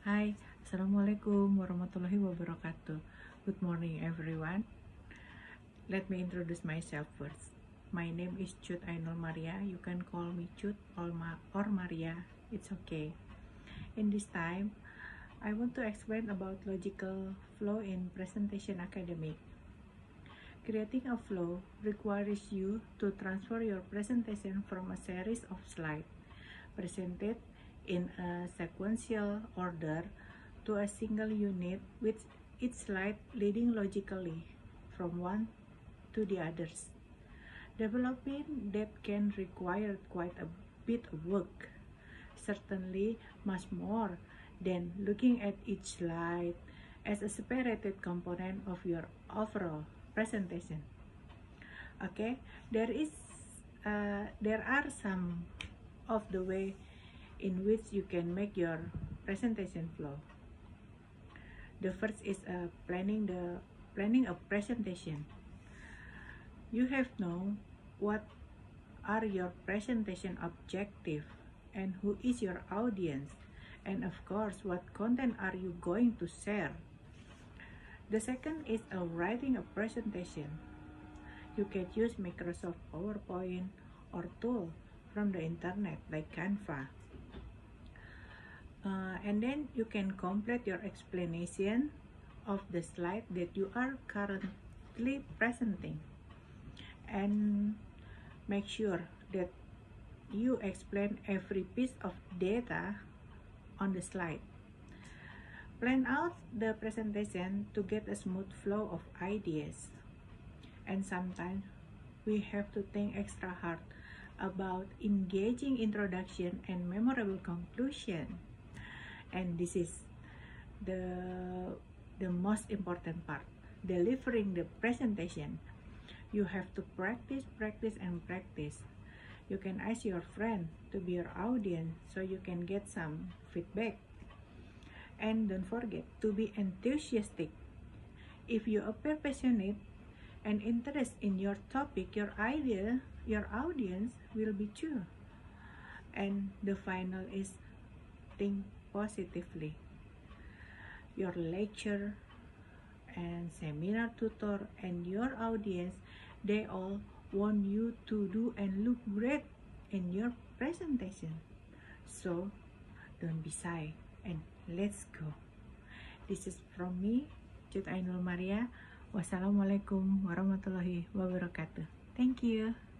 Hai, Assalamualaikum warahmatullahi wabarakatuh. Good morning everyone. Let me introduce myself first. My name is Cut Ainul Maria. You can call me Cut or Maria. It's okay. In this time, I want to explain about logical flow in presentation academic. Creating a flow requires you to transfer your presentation from a series of slides presented in a sequential order to a single unit with each slide leading logically from one to the others. Developing that can require quite a bit of work, certainly much more than looking at each slide as a separated component of your overall presentation. Okay, there are some of the way in which you can make your presentation flow. The first is planning a presentation. You have to know what are your presentation objective and who is your audience, and of course what content are you going to share. The second is writing a presentation. You can use Microsoft PowerPoint or tool from the internet like Canva. And then you can complete your explanation of the slide that you are currently presenting, and make sure that you explain every piece of data on the slide. Plan out the presentation to get a smooth flow of ideas, and sometimes we have to think extra hard about engaging introduction and memorable conclusion. And this is the most important part, delivering the presentation. You have to practice and practice. You can ask your friend to be your audience so you can get some feedback. And don't forget to be enthusiastic. If you appear passionate and interested in your topic, your audience will be too. And the final is think positively. Your lecturer and seminar tutor and your audience, they all want you to do and look great in your presentation. So don't be shy and let's go. This is from me, Cut Ainul Maria. Wassalamualaikum warahmatullahi wabarakatuh. Thank you.